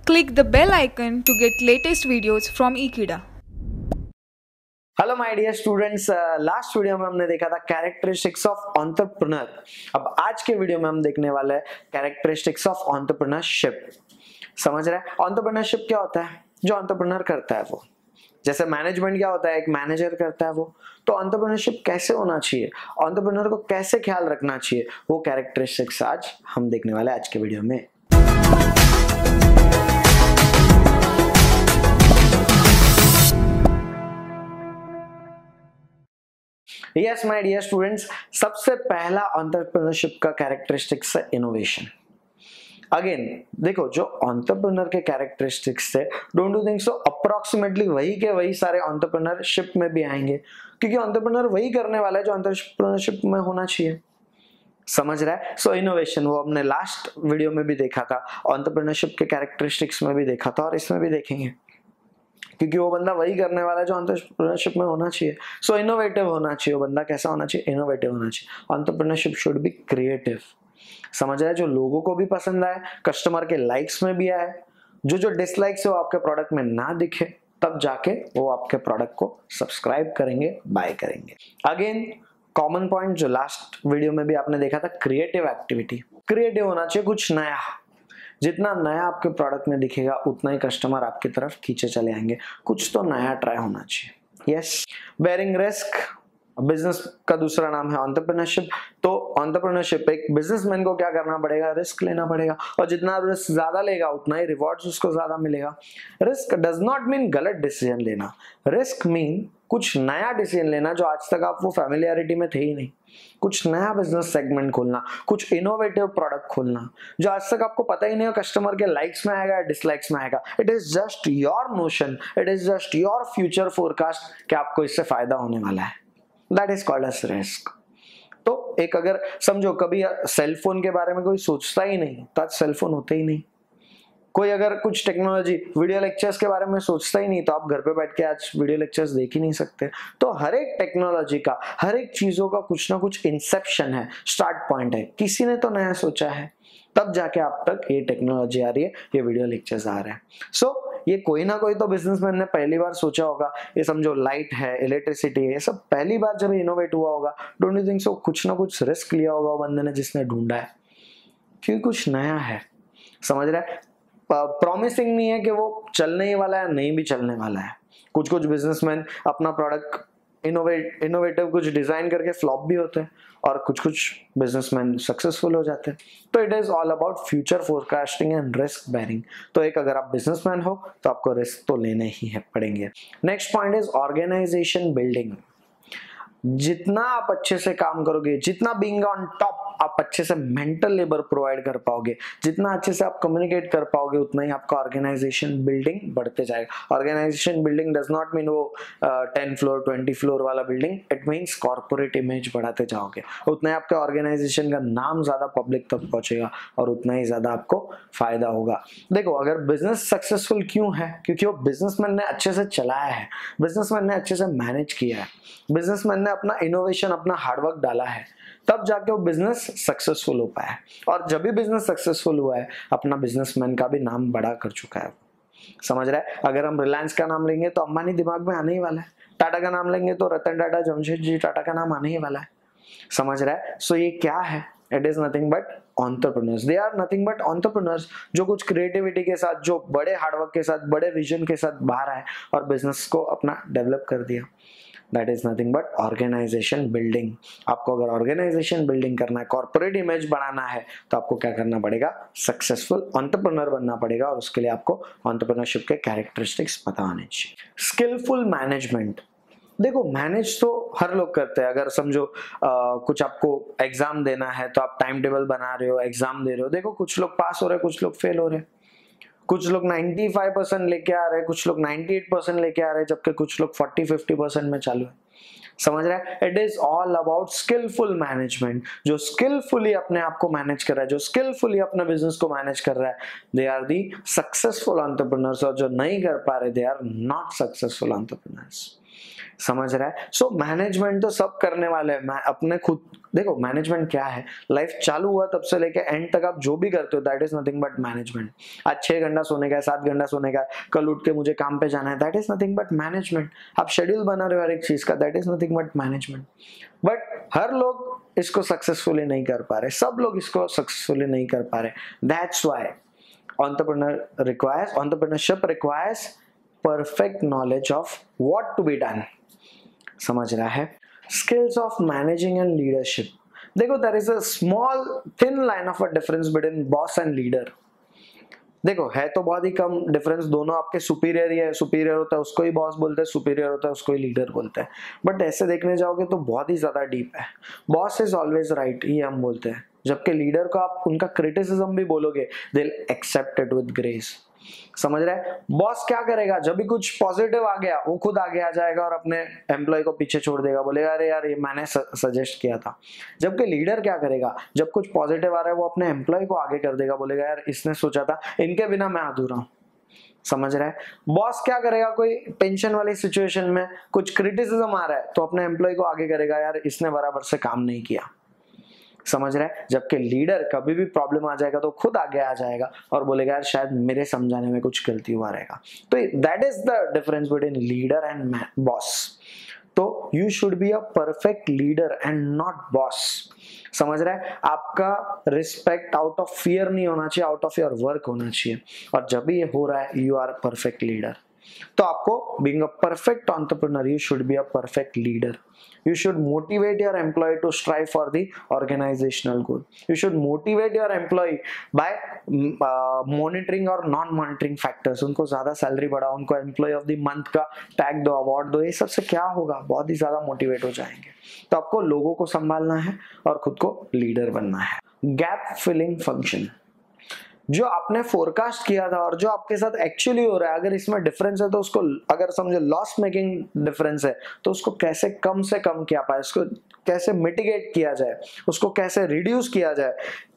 Click the bell icon to get latest videos from Ekeeda. Hello my dear students, last video में हमने देखा था characteristics of entrepreneur. अब आज के वीडियो में हम देखने वाले हैं कैरेक्टरिस्टिक्स ऑफ एंटरप्रेन्योरशिप। समझ रहे हैं एंटरप्रेन्योरशिप क्या होता है? जो एंटरप्रेन्योर करता है वो, जैसे मैनेजमेंट क्या होता है, एक मैनेजर करता है वो, तो एंटरप्रेन्योरशिप कैसे होना चाहिए, एंटरप्रेन्योर को कैसे ख्याल रखना चाहिए, वो कैरेक्टरिस्टिक्स आज हम देखने वाले हैं आज के वीडियो में। यस माय डियर स्टूडेंट्स, सबसे पहला एंटरप्रेन्योरशिप का कैरेक्टरिस्टिक्स है इनोवेशन। अगेन देखो, जो एंटरप्रेन्योर के कैरेक्टरिस्टिक्स से don't you think so approximately वही के वही सारे एंटरप्रेन्योरशिप में भी आएंगे, क्योंकि एंटरप्रेन्योर वही करने वाला है जो एंटरप्रेन्योरशिप में होना चाहिए। समझ रहा है? सो इनोवेशन वो हमने लास्ट वीडियो में भी देखा था, एंटरप्रेन्योरशिप के कैरेक्टरिस्टिक्स में भी देखा था और इसमें भी देखेंगे, क्योंकि वो बंदा वही करने वाला है जो एंटरप्रेन्योरशिप में होना चाहिए। सो इनोवेटिव होना चाहिए। वो बंदा कैसा होना चाहिए? इनोवेटिव होना चाहिए। Entrepreneurship should be creative. समझ रहा है? जो लोगों को भी पसंद आए, कस्टमर के लाइक्स में भी आए, जो डिसलाइक्स है वो आपके प्रोडक्ट में ना दिखे, तब जाके वो आपके प्रोडक्ट को सब्सक्राइब करेंगे, बाय करेंगे। अगेन कॉमन पॉइंट जो लास्ट वीडियो में भी आपने देखा था, क्रिएटिव एक्टिविटी। क्रिएटिव होना चाहिए, कुछ नया। जितना नया आपके प्रोडक्ट में दिखेगा उतना ही कस्टमर आपकी तरफ खींचे चले आएंगे। कुछ तो नया ट्राई होना चाहिए। यस, बेयरिंग रिस्क बिजनेस का दूसरा नाम है एंटरप्रेन्योरशिप। तो एंटरप्रेन्योरशिप, एक बिजनेसमैन को क्या करना पड़ेगा? रिस्क लेना पड़ेगा, और जितना रिस्क ज्यादा लेगा उतना ही रिवॉर्ड्स उसको ज्यादा मिलेगा। रिस्क डज नॉट मीन गलत डिसीजन लेना। रिस्क मीन कुछ नया डिसीजन लेना जो आज तक आप वो फैमिलियरिटी में थे ही नहीं। कुछ नया बिजनेस सेगमेंट खोलना, कुछ इनोवेटिव प्रोडक्ट खोलना जो आज तक आपको पता ही नहीं हो कस्टमर के लाइक्स में आएगा या डिसलाइक्स में आएगा। It is just your notion, it is just your future forecast कि आपको इससे फायदा होने वाला है। That is called as risk. तो एक अगर समझो, कभी सेलफोन के बारे में कोई सोचता ही नहीं तो आज सेलफोन होते ही नहीं। कोई अगर कुछ टेक्नोलॉजी, वीडियो लेक्चर्स के बारे में सोचता ही नहीं तो आप घर पे बैठ के आज वीडियो लेक्चर्स देख ही नहीं सकते। तो हर एक टेक्नोलॉजी का, हर एक चीजों का कुछ ना कुछ इंसेप्शन है, स्टार्ट पॉइंट है। किसी ने तो नया सोचा है, तब जाके आप तक ये टेक्नोलॉजी आ रही है, ये वीडियो लेक्चर्स आ रहे हैं। सो ये कोई ना कोई तो बिजनेसमैन ने पहली बार सोचा होगा। ये समझो लाइट है, इलेक्ट्रिसिटी है, ये सब पहली बार जब इनोवेट हुआ होगा, डोंट यू थिंक सो कुछ ना कुछ रिस्क लिया होगा वो बंदे ने जिसने ढूंढा है, क्योंकि कुछ नया है। समझ रहा है? प्रॉमिसिंग नहीं है कि वो चलने ही वाला है, नहीं भी चलने वाला है। कुछ कुछ बिजनेसमैन अपना प्रोडक्ट इनोवेटिव कुछ डिजाइन करके फ्लॉप भी होते हैं, और कुछ कुछ बिजनेसमैन सक्सेसफुल हो जाते हैं। तो it is all about future forecasting and risk bearing. तो एक अगर आप बिजनेसमैन हो तो आपको रिस्क तो लेने ही है पड़ेंगे। Next point is organisation building. जितना आप अच्छे से काम करोगे, जितना बीइंग ऑन टॉप आप अच्छे से मेंटल लेबर प्रोवाइड कर पाओगे, जितना अच्छे से आप कम्युनिकेट कर पाओगे, उतना ही आपका ऑर्गेनाइजेशन बिल्डिंग बढ़ते जाएगा। Organisation building does not mean वो 10 फ्लोर 20 फ्लोर वाला building. It means corporate image बढ़ाते जाओगे, उतना ही आपके ऑर्गेनाइजेशन का नाम ज्यादा पब्लिक तक पहुंचेगा और उतना ही ज्यादा आपको फायदा होगा। देखो, अगर बिजनेस सक्सेसफुल क्यों है? क्योंकि वो बिजनेसमैन ने अच्छे से चलाया है, बिजनेसमैन ने अच्छे से मैनेज किया है, बिजनेसमैन ने अपना इनोवेशन, अपना हार्डवर्क डाला है, तब जाके वो बिजनेस सक्सेसफुल हो पाया है। और जब भी बिजनेस सक्सेसफुल हुआ है, अपना बिजनेसमैन का भी नाम बड़ा कर चुका है। समझ रहा है? अगर हम रिलायंस का नाम लेंगे तो अंबानी दिमाग में आने ही वाला है, टाटा का नाम लेंगे तो रतन टाटा, जमशेदजी टाटा का नाम आने ही वाला है। समझ रहा है? सो ये क्या है? It is nothing but entrepreneurs. They are nothing but entrepreneurs, जो कुछ क्रिएटिविटी के साथ, जो बड़े हार्डवर्क के साथ, बड़े विजन के साथ बाहर आए और बिजनेस को अपना डेवलप कर दिया। That is nothing but organisation building. आपको अगर ऑर्गेनाइजेशन बिल्डिंग करना है, कॉर्पोरेट इमेज बढ़ाना है, तो आपको क्या करना पड़ेगा? सक्सेसफुल एंटरप्रेन्योर बनना पड़ेगा, और उसके लिए आपको एंटरप्रेन्योरशिप के कैरेक्टरिस्टिक्स पता होने चाहिए। Skilful management. देखो, मैनेज तो हर लोग करते हैं। अगर समझो कुछ आपको एग्जाम देना है तो आप टाइम टेबल बना रहे हो, एग्जाम दे रहे हो। देखो, कुछ लोग पास हो रहे हैं, कुछ लोग फेल हो रहे हैं, कुछ लोग 95% लेके आ रहे हैं, कुछ लोग 98% लेके आ रहे हैं, जबकि कुछ लोग 40-50% में चालू है। समझ रहा है? It is all about skilful management. जो स्किलफुली अपने आप को मैनेज कर रहा है, जो स्किलफुली अपने बिजनेस को मैनेज कर रहा है, they are the successful entrepreneurs. और जो नहीं कर पा रहे, they are not successful entrepreneurs. समझ रहा है? सो मैनेजमेंट तो सब करने वाले हैं। मैं अपने खुद देखो, मैनेजमेंट क्या है, लाइफ चालू हुआ तब से लेके एंड तक आप जो भी करते हो that is nothing but management. आज 6 घंटा सोने का है, 7 घंटा सोने का है, कल उठ के मुझे काम पे जाना है, that is nothing but management. आप शेड्यूल बना रहे हो हर एक चीज का, that is nothing but management. But हर लोग इसको सक्सेसफुली नहीं कर पा रहे, सब लोग इसको सक्सेसफुली नहीं कर पा रहे। That's why entrepreneurship requires perfect knowledge of what to be done। समझ रहा है? Skills of managing and leadership. देखो, there is a small thin line of a difference between boss and leader. देखो, है तो बहुत ही कम डिफरेंस, दोनों आपके सुपीरियर ही है। सुपीरियर होता है उसको ही बॉस बोलते हैं, सुपीरियर होता है उसको ही लीडर बोलते हैं। बट ऐसे देखने जाओगे तो बहुत ही ज्यादा डीप है। बॉस इज ऑलवेज राइट, ये हम बोलते हैं, जबकि लीडर को आप उनका क्रिटिसिज्म भी बोलोगे, they will accept it with grace. समझ रहे हैं? बॉस क्या करेगा, जब भी कुछ पॉजिटिव आ गया वो खुद आगे आ जाएगा और अपने एम्प्लॉय को पीछे छोड़ देगा, बोलेगा अरे यार ये मैंने सजेस्ट किया था। जबकि लीडर क्या करेगा, जब कुछ पॉजिटिव आ रहा है वो अपने एम्प्लॉय को आगे कर देगा, बोलेगा यार इसने सोचा था, इनके बिना मैं अधूरा हूं। समझ रहा है? बॉस क्या करेगा, कोई टेंशन वाली सिचुएशन में कुछ क्रिटिसिज्म आ रहा है तो अपने एम्प्लॉय को आगे करेगा, यार इसने बराबर से काम नहीं किया। समझ रहा है? जबकि लीडर कभी भी प्रॉब्लम आ जाएगा तो खुद आगे आ जाएगा और बोलेगा यार शायद मेरे समझाने में कुछ गलती हुआ रहेगा। तो that is the difference between leader and boss. तो you should be a perfect leader and not boss. समझ रहा है? आपका रिस्पेक्ट आउट ऑफ फियर नहीं होना चाहिए, आउट ऑफ योर वर्क होना चाहिए। और जब भी ये हो रहा है यू आर परफेक्ट लीडर। तो आपको being a perfect entrepreneur you should be a perfect leader. You should motivate your employee to strive for the organizational goal. You should motivate your employee by monitoring और non-monitoring factors। उनको ज्यादा salary बढ़ाओ, उनको employee of the month का tag दो, award दो, ये सबसे क्या होगा, बहुत ही ज्यादा मोटिवेट हो जाएंगे। तो आपको लोगों को संभालना है और खुद को लीडर बनना है। गैप फिलिंग फंक्शन, जो आपने फोरकास्ट किया था और जो आपके साथ एक्चुअली हो रहा है, अगर इसमें डिफरेंस है तो उसको, अगर समझो लॉस मेकिंग डिफरेंस है तो उसको कैसे कम से कम किया पाए, उसको कैसे मिटिगेट किया जाए, उसको कैसे रिड्यूस किया जाए,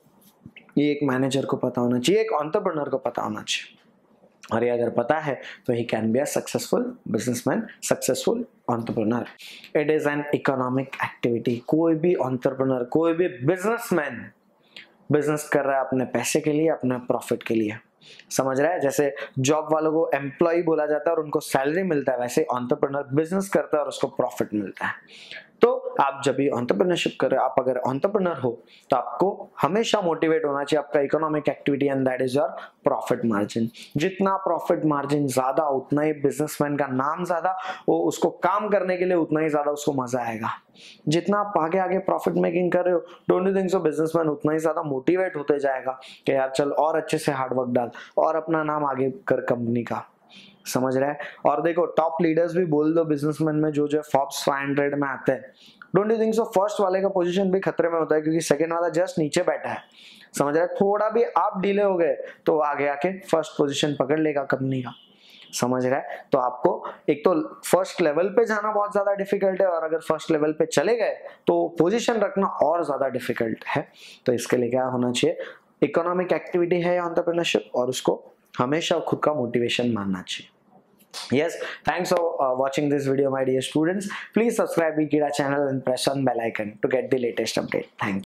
ये एक मैनेजर को पता होना चाहिए, एक एंटरप्रेन्योर को पता होना चाहिए। और ये अगर पता है तो he can be a successful businessman, successful entrepreneur. It is an economic activity. कोई भी एंटरप्रेन्योर, कोई भी बिजनेसमैन बिजनेस कर रहा है अपने पैसे के लिए, अपने प्रॉफिट के लिए। समझ रहा है? जैसे जॉब वालों को एम्प्लॉय बोला जाता है और उनको सैलरी मिलता है, वैसे एंटरप्रेन्योर बिजनेस करता है और उसको प्रॉफिट मिलता है। तो आप जब भी एंटरप्रेन्योरशिप कर रहे हो, आप अगर एंटरप्रेन्योर हो तो आपको हमेशा मोटिवेट होना चाहिए आपका economic activity and that is your profit margin. जितना प्रॉफिट मार्जिन ज्यादा उतना ही बिजनेसमैन का नाम ज्यादा, वो उसको काम करने के लिए उतना ही ज्यादा उसको मजा आएगा। जितना आप आगे आगे प्रॉफिट मेकिंग कर रहे हो, don't you think so businessman उतना ही ज्यादा मोटिवेट होते जाएगा कि यार चल और अच्छे से हार्डवर्क डाल और अपना नाम आगे कर कंपनी का। समझ रहा है? और देखो, टॉप लीडर्स भी बोल दो बिजनेसमैन में जो जो फोर्ब्स 500 में आते हैं, don't you think so first वाले का पोजीशन भी खतरे में होता है क्योंकि सेकंड वाला जस्ट नीचे बैठा है। समझ रहा है? थोड़ा भी आप डिले हो गए तो आगे आके फर्स्ट पोजीशन पकड़ लेगा कंपनी का। समझ रहा है? तो आपको एक तो फर्स्ट लेवल पे जाना बहुत ज्यादा डिफिकल्ट है और अगर फर्स्ट लेवल पे चले गए तो पोजीशन रखना और ज्यादा डिफिकल्ट है। तो इसके लिए क्या होना चाहिए, इकोनॉमिक एक्टिविटी है एंटरप्रेन्योरशिप और उसको हमेशा खुद का मोटिवेशन मानना चाहिए। Yes, thanks for watching this video, my dear students. Please subscribe Ekeeda channel and press on bell icon to get the latest update. Thank you.